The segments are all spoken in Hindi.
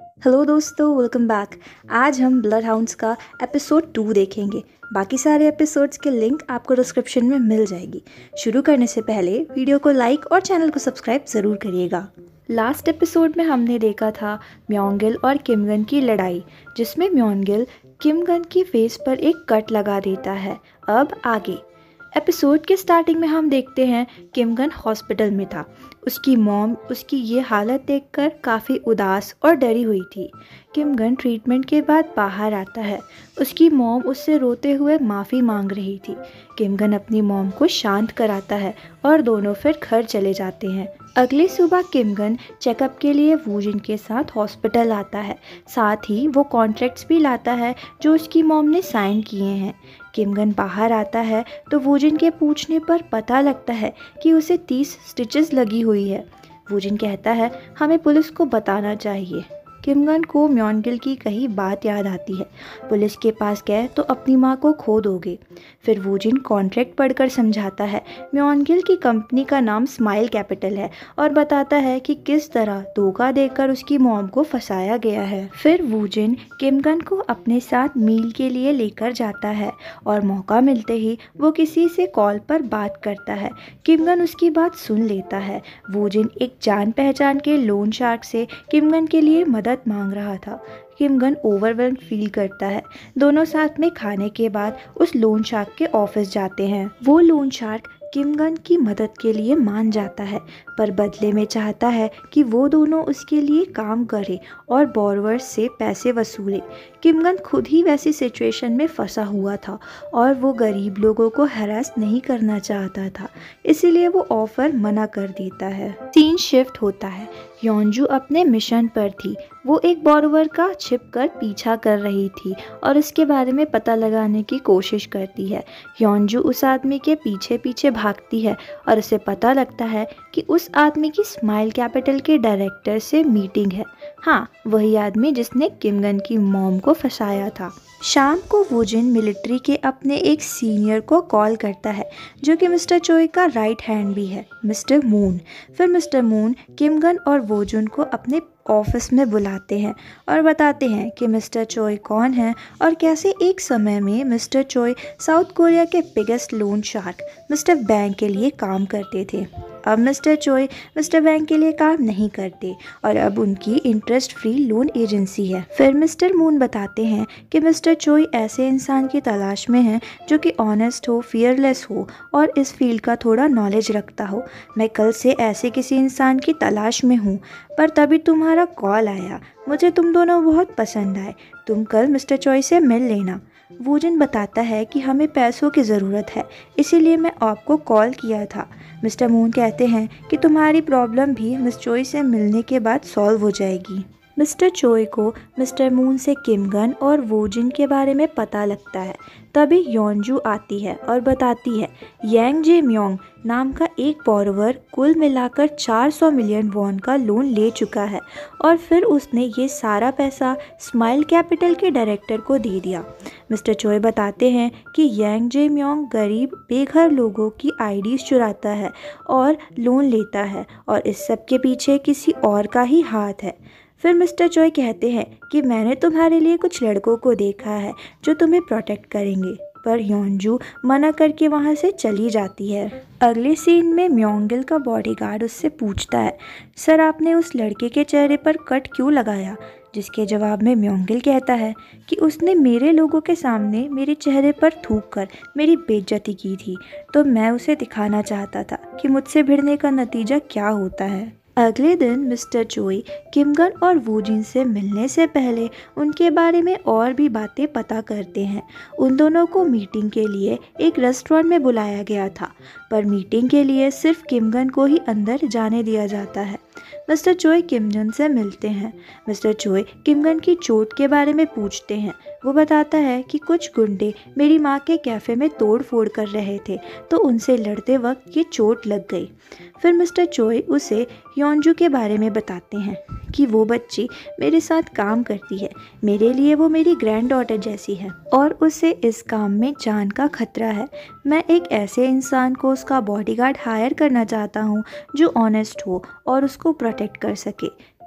हेलो दोस्तों, वेलकम बैक। आज हम ब्लड हाउंड्स का एपिसोड 2 देखेंगे। बाकी सारे एपिसोड्स के लिंक आपको डिस्क्रिप्शन में मिल जाएगी। शुरू करने से पहले वीडियो को लाइक और चैनल को सब्सक्राइब ज़रूर करिएगा। लास्ट एपिसोड में हमने देखा था म्योंगिल और किमगन की लड़ाई, जिसमें म्योंगिल किमगन की फेस पर एक कट लगा देता है। अब आगे एपिसोड के स्टार्टिंग में हम देखते हैं किमगन हॉस्पिटल में था। उसकी मॉम उसकी ये हालत देखकर काफ़ी उदास और डरी हुई थी। किमगन ट्रीटमेंट के बाद बाहर आता है। उसकी मॉम उससे रोते हुए माफ़ी मांग रही थी। किमगन अपनी मॉम को शांत कराता है और दोनों फिर घर चले जाते हैं। अगली सुबह किमगन चेकअप के लिए वूजिन के साथ हॉस्पिटल आता है। साथ ही वो कॉन्ट्रैक्ट्स भी लाता है जो उसकी मॉम ने साइन किए हैं। किमगन बाहर आता है तो वूजिन के पूछने पर पता लगता है कि उसे 30 स्टिचेस लगी हुई है। वूजिन कहता है हमें पुलिस को बताना चाहिए। किमगन को म्योंगिल की कही बात याद आती है। पुलिस के पास गए तो अपनी माँ को खो दोगे। फिर वूजिन कॉन्ट्रैक्ट पढ़कर समझाता है म्योंगिल की कंपनी का नाम स्माइल कैपिटल है और बताता है कि किस तरह धोखा देकर उसकी मॉम को फंसाया गया है। फिर वूजिन किमगन को अपने साथ मील के लिए लेकर जाता है और मौका मिलते ही वो किसी से कॉल पर बात करता है। किमगन उसकी बात सुन लेता है। वूजिन एक जान पहचान के लोन शार्क से किमगन के लिए मदद मांग रहा था। किमगन ओवरवेल्म्ड फील करता है। दोनों साथ में खाने के बाद उस लोन शार्क के ऑफिस जाते हैं। वो लोन शार्क किमगन की मदद के लिए मान जाता है, पर बदले में चाहता है कि वो दोनों उसके लिए काम करें और बोरोवर्स से पैसे वसूले। किमगन खुद ही वैसी सिचुएशन में फंसा हुआ था और वो गरीब लोगों को हैरेस नहीं करना चाहता था, इसीलिए वो ऑफर मना कर देता है। सीन शिफ्ट होता है। योंजू अपने मिशन पर थी। वो एक बोरोवर का छिपकर पीछा कर रही थी और उसके बारे में पता लगाने की कोशिश करती है। योंजू उस आदमी के पीछे पीछे भागती है और उसे पता लगता है कि उस आदमी की स्माइल कैपिटल के डायरेक्टर से मीटिंग है। हाँ, वही आदमी जिसने किमगन की मॉम को फंसाया था। शाम को वूजिन मिलिट्री के अपने एक सीनियर को कॉल करता है जो कि मिस्टर चोई का राइट हैंड भी है, मिस्टर मून। फिर मिस्टर मून किमगन और वूजिन को अपने ऑफिस में बुलाते हैं और बताते हैं कि मिस्टर चोई कौन है और कैसे एक समय में मिस्टर चोई साउथ कोरिया के biggest loan shark mister Bang के लिए काम करते थे। अब मिस्टर चोई मिस्टर बैंग के लिए काम नहीं करते और अब उनकी इंटरेस्ट फ्री लोन एजेंसी है। फिर मिस्टर मून बताते हैं कि मिस्टर चोई ऐसे इंसान की तलाश में है जो कि ऑनेस्ट हो, फियरलेस हो और इस फील्ड का थोड़ा नॉलेज रखता हो। मैं कल से ऐसे किसी इंसान की तलाश में हूँ, पर तभी तुम्हारा कॉल आया। मुझे तुम दोनों बहुत पसंद आए। तुम कल मिस्टर चोई से मिल लेना। वूजिन बताता है कि हमें पैसों की ज़रूरत है, इसीलिए मैं आपको कॉल किया था। मिस्टर मून कहते हैं कि तुम्हारी प्रॉब्लम भी मिस चोई से मिलने के बाद सॉल्व हो जाएगी। मिस्टर चोई को मिस्टर मून से किमगन और वूजिन के बारे में पता लगता है। तभी योंजू आती है और बताती है यांग जे म्योंग नाम का एक बोरोवर कुल मिलाकर 400 मिलियन वॉन का लोन ले चुका है और फिर उसने ये सारा पैसा स्माइल कैपिटल के डायरेक्टर को दे दिया। मिस्टर चोई बताते हैं कि यांग जे म्योंग गरीब बेघर लोगों की आईडीज चुराता है और लोन लेता है और इस सब के पीछे किसी और का ही हाथ है। फिर मिस्टर चोई कहते हैं कि मैंने तुम्हारे लिए कुछ लड़कों को देखा है जो तुम्हें प्रोटेक्ट करेंगे, पर योंजू मना करके वहाँ से चली जाती है। अगले सीन में म्योंगिल का बॉडीगार्ड उससे पूछता है सर, आपने उस लड़के के चेहरे पर कट क्यों लगाया? जिसके जवाब में म्योंगिल कहता है कि उसने मेरे लोगों के सामने मेरे चेहरे पर थूक कर मेरी बेइज्जती की थी, तो मैं उसे दिखाना चाहता था कि मुझसे भिड़ने का नतीजा क्या होता है। अगले दिन मिस्टर चोई किमगन और वूजिन से मिलने से पहले उनके बारे में और भी बातें पता करते हैं। उन दोनों को मीटिंग के लिए एक रेस्टोरेंट में बुलाया गया था, पर मीटिंग के लिए सिर्फ किमगन को ही अंदर जाने दिया जाता है। मिस्टर चोई किमगन से मिलते हैं। मिस्टर चोई किमगन की चोट के बारे में पूछते हैं। वो बताता है कि कुछ गुंडे मेरी माँ के कैफ़े में तोड़ फोड़ कर रहे थे, तो उनसे लड़ते वक्त ये चोट लग गई। फिर मिस्टर चोई उसे योंजू के बारे में बताते हैं कि वो बच्ची मेरे साथ काम करती है, मेरे लिए वो मेरी ग्रैंड डॉटर जैसी है और उसे इस काम में जान का खतरा है। मैं एक ऐसे इंसान को उसका बॉडीगार्ड हायर करना चाहता हूँ जो ऑनेस्ट हो और उसको प्रोटेक्ट कर सके।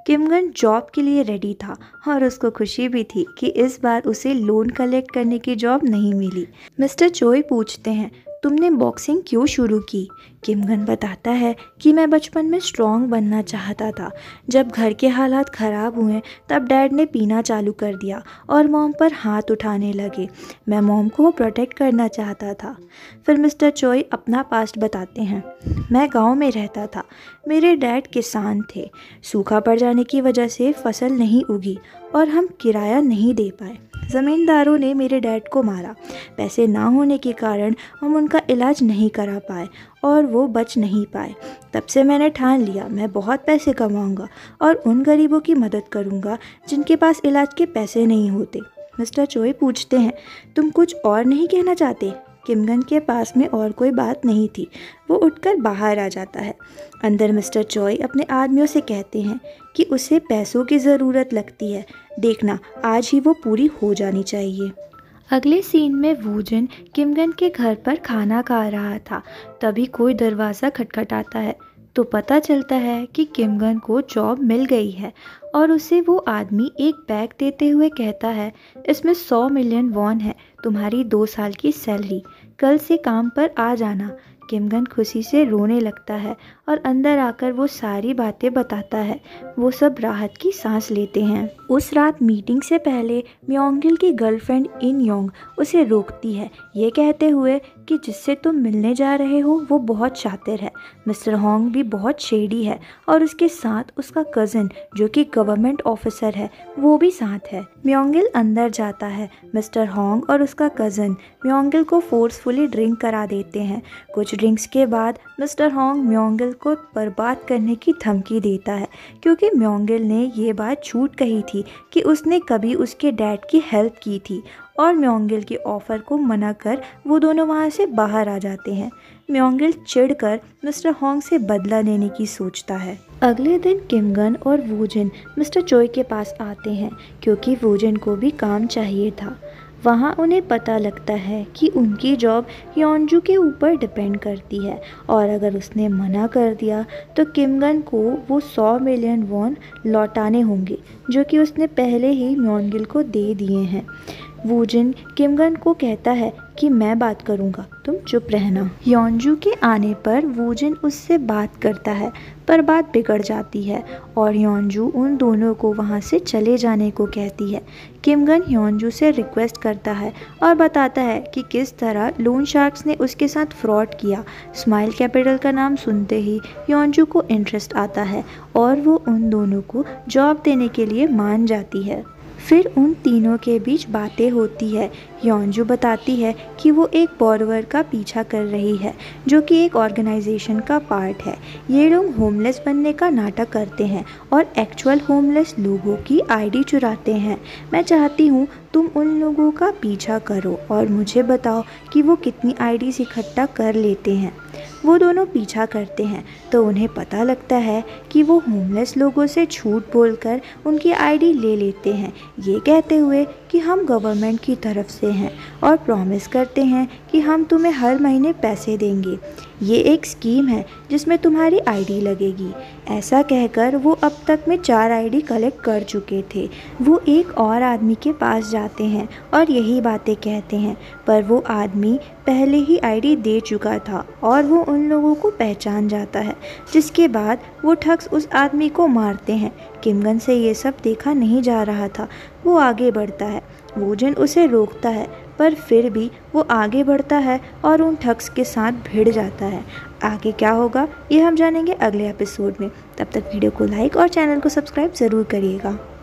किमगन जॉब के लिए रेडी था और उसको खुशी भी थी कि इस बार उसे लोन कलेक्ट करने की जॉब नहीं मिली। मिस्टर चोई पूछते हैं, तुमने बॉक्सिंग क्यों शुरू की? किमगन बताता है कि मैं बचपन में स्ट्रॉन्ग बनना चाहता था। जब घर के हालात ख़राब हुए तब डैड ने पीना चालू कर दिया और मॉम पर हाथ उठाने लगे। मैं मॉम को प्रोटेक्ट करना चाहता था। फिर मिस्टर चोई अपना पास्ट बताते हैं। मैं गांव में रहता था। मेरे डैड किसान थे। सूखा पड़ जाने की वजह से फसल नहीं उगी और हम किराया नहीं दे पाए। ज़मींदारों ने मेरे डैड को मारा। पैसे ना होने के कारण हम उनका इलाज नहीं करा पाए और वो बच नहीं पाए। तब से मैंने ठान लिया मैं बहुत पैसे कमाऊंगा और उन गरीबों की मदद करूंगा जिनके पास इलाज के पैसे नहीं होते। मिस्टर चोई पूछते हैं, तुम कुछ और नहीं कहना चाहते? किमगन के पास में और कोई बात नहीं थी। वो उठकर बाहर आ जाता है। अंदर मिस्टर चोई अपने आदमियों से कहते हैं कि उसे पैसों की ज़रूरत लगती है। देखना, आज ही वो पूरी हो जानी चाहिए। अगले सीन में वूजिन किमगन के घर पर खाना खा रहा था। तभी कोई दरवाज़ा खटखटाता है तो पता चलता है कि किमगन को जॉब मिल गई है और उसे वो आदमी एक बैग देते हुए कहता है, इसमें 100 मिलियन वॉन है, तुम्हारी 2 साल की सैलरी, कल से काम पर आ जाना। किमगन खुशी से रोने लगता है और अंदर आकर वो सारी बातें बताता है। वो सब राहत की सांस लेते हैं। उस रात मीटिंग से पहले म्योंगिल की गर्लफ्रेंड इन योंग उसे रोकती है, ये कहते हुए कि जिससे तुम मिलने जा रहे हो वो बहुत शातिर है। मिस्टर होंग भी बहुत शेडी है और उसके साथ उसका कज़न जो कि गवर्नमेंट ऑफिसर है वो भी साथ है। म्योंगिल अंदर जाता है। मिस्टर होंग और उसका कज़न म्योंगिल को फोर्सफुली ड्रिंक करा देते हैं। कुछ ड्रिंक्स के बाद मिस्टर होंग म्योंगिल को बर्बाद करने की धमकी देता है क्योंकि म्योंगिल ने ये बात झूठ कही थी कि उसने कभी उसके डैड की हेल्प की थी और म्योंगिल के ऑफ़र को मना कर वो दोनों वहाँ से बाहर आ जाते हैं। म्योंगिल चिढ़कर मिस्टर होंग से बदला लेने की सोचता है। अगले दिन किमगन और वूजिन मिस्टर चोई के पास आते हैं क्योंकि वूजिन को भी काम चाहिए था। वहाँ उन्हें पता लगता है कि उनकी जॉब योंजू के ऊपर डिपेंड करती है और अगर उसने मना कर दिया तो किमगन को वो 100 मिलियन वॉन लौटाने होंगे जो कि उसने पहले ही म्योंगिल को दे दिए हैं। वूजिन किमगन को कहता है कि मैं बात करूंगा, तुम चुप रहना। योंजू के आने पर वूजिन उससे बात करता है पर बात बिगड़ जाती है और योंजू उन दोनों को वहां से चले जाने को कहती है। किमगन योंजू से रिक्वेस्ट करता है और बताता है कि किस तरह लोन शार्क्स ने उसके साथ फ्रॉड किया। स्माइल कैपिटल का नाम सुनते ही योंजू को इंटरेस्ट आता है और वो उन दोनों को जॉब देने के लिए मान जाती है। फिर उन तीनों के बीच बातें होती है। योंजू बताती है कि वो एक बोरोवर का पीछा कर रही है जो कि एक ऑर्गेनाइजेशन का पार्ट है। ये लोग होमलेस बनने का नाटक करते हैं और एक्चुअल होमलेस लोगों की आईडी चुराते हैं। मैं चाहती हूँ तुम उन लोगों का पीछा करो और मुझे बताओ कि वो कितनी आईडीज इकट्ठा कर लेते हैं। वो दोनों पीछा करते हैं तो उन्हें पता लगता है कि वो होमलेस लोगों से झूठ बोलकर उनकी आईडी ले लेते हैं, ये कहते हुए कि हम गवर्नमेंट की तरफ से हैं और प्रॉमिस करते हैं कि हम तुम्हें हर महीने पैसे देंगे। ये एक स्कीम है जिसमें तुम्हारी आईडी लगेगी। ऐसा कहकर वो अब तक में 4 आईडी कलेक्ट कर चुके थे। वो एक और आदमी के पास जाते हैं और यही बातें कहते हैं पर वो आदमी पहले ही आईडी दे चुका था और वो उन लोगों को पहचान जाता है, जिसके बाद वो ठग्स उस आदमी को मारते हैं। किमगन से ये सब देखा नहीं जा रहा था। वो आगे बढ़ता है। वूजिन उसे रोकता है पर फिर भी वो आगे बढ़ता है और उन ठग्स के साथ भिड़ जाता है। आगे क्या होगा ये हम जानेंगे अगले एपिसोड में। तब तक वीडियो को लाइक और चैनल को सब्सक्राइब ज़रूर करिएगा।